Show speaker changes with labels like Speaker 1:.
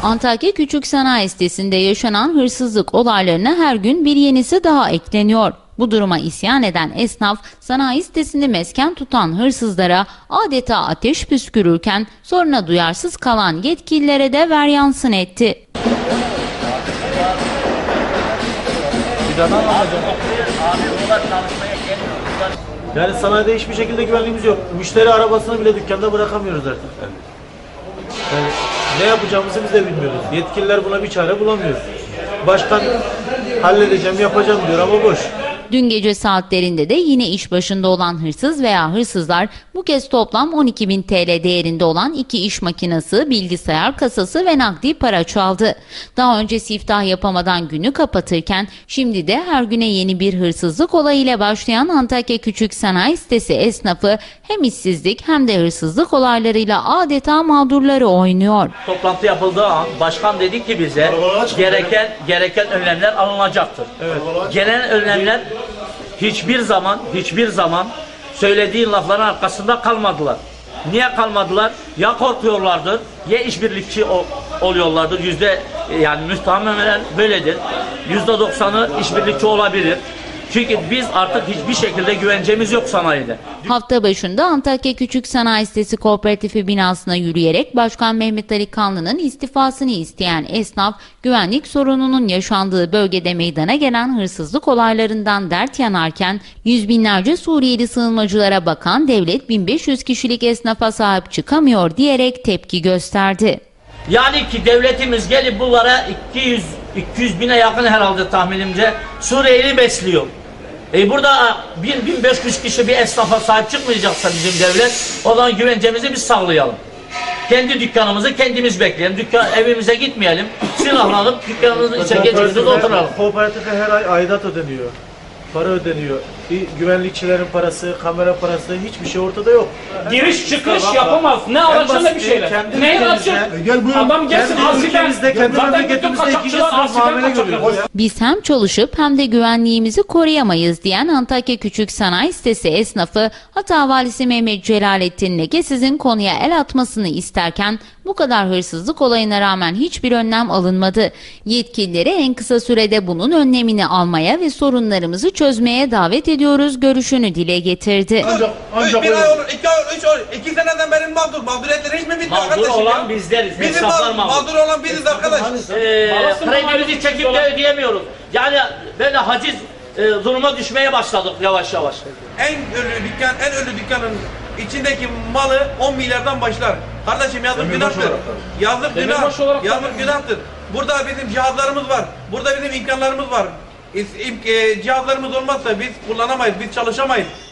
Speaker 1: Antakya Küçük Sanayi Sitesi'nde yaşanan hırsızlık olaylarına her gün bir yenisi daha ekleniyor. Bu duruma isyan eden esnaf, sanayi sitesini mesken tutan hırsızlara adeta ateş püskürürken soruna duyarsız kalan yetkililere de veryansın etti.
Speaker 2: Yani sanayide hiçbir şekilde güvenliğimiz yok. Müşteri arabasını bile dükkanda bırakamıyoruz artık. Yani ne yapacağımızı biz de bilmiyoruz. Yetkililer buna bir çare bulamıyor. Başkan halledeceğim, yapacağım diyor ama boş.
Speaker 1: Dün gece saatlerinde de yine iş başında olan hırsız veya hırsızlar bu kez toplam 12.000 TL değerinde olan 2 iş makinesi, bilgisayar kasası ve nakdi para çaldı. Daha önce siftah yapamadan günü kapatırken şimdi de her güne yeni bir hırsızlık olayıyla başlayan Antakya Küçük Sanayi Sitesi esnafı hem işsizlik hem de hırsızlık olaylarıyla adeta mağdurları oynuyor.
Speaker 3: Toplantı yapıldığı an başkan dedi ki bize gereken önlemler alınacaktır. Evet. Gelen önlemler hiçbir zaman söylediği lafların arkasında kalmadılar. Niye kalmadılar? Ya korkuyorlardır, ya işbirlikçi oluyorlardır. Yani muhtemelen böyledir. %90'ı işbirlikçi olabilir. Çünkü biz artık hiçbir şekilde güvencemiz yok sanayide.
Speaker 1: Hafta başında Antakya Küçük Sanayi Sitesi Kooperatifi binasına yürüyerek Başkan Mehmet Ali Kanlı'nın istifasını isteyen esnaf, güvenlik sorununun yaşandığı bölgede meydana gelen hırsızlık olaylarından dert yanarken, yüz binlerce Suriyeli sığınmacılara bakan devlet 1500 kişilik esnafa sahip çıkamıyor diyerek tepki gösterdi.
Speaker 3: Yani ki devletimiz gelip bunlara 200 bine yakın herhalde tahminimce Suriyeli besliyor. Burada 1500 kişi bir esnafa sahip çıkmayacaksa bizim devlet, o zaman güvencemizi biz sağlayalım. Kendi dükkanımızı kendimiz bekleyelim. Evimize gitmeyelim. Silahlanıp dükkanımızın içine geçip oturalım.
Speaker 2: Kooperatife her ay aidat ödeniyor. Para ödeniyor. Güvenlikçilerin parası, kamera parası, hiçbir şey ortada yok.
Speaker 4: Giriş çıkış yapamaz. Ne alacağım ne bir şeyler. Ne alacağım? Adam gelsin asiden.
Speaker 2: Kendi memleketimizde ikinci sınıf muamele görüyoruz.
Speaker 1: Biz hem çalışıp hem de güvenliğimizi koruyamayız diyen Antakya Küçük Sanayi Sitesi esnafı, Hatay Valisi Mehmet Celalettin Lekesiz'in konuya el atmasını isterken bu kadar hırsızlık olayına rağmen hiçbir önlem alınmadı. Yetkilileri en kısa sürede bunun önlemini almaya ve sorunlarımızı çözmeye davet ediyoruz görüşünü dile getirdi.
Speaker 5: Ancak bir ay olur, 2 ay olur, 3 olur. 2 seneden beri mağduriyetleri hiç mi bitti arkadaşım?
Speaker 3: Mağdur olan bizleriz.
Speaker 5: Bizim mağdur olan biziz arkadaş.
Speaker 3: Kredimizi çekip de ödeyemiyoruz. Yani böyle haciz duruma düşmeye başladık yavaş yavaş.
Speaker 5: En ölü dükkanın içindeki malı 10 milyardan başlar. Kardeşim yazık günahtır. Yazık günahtır. Burada bizim cihazlarımız var. Burada bizim imkanlarımız var. Cihazlarımız olmazsa biz kullanamayız, biz çalışamayız.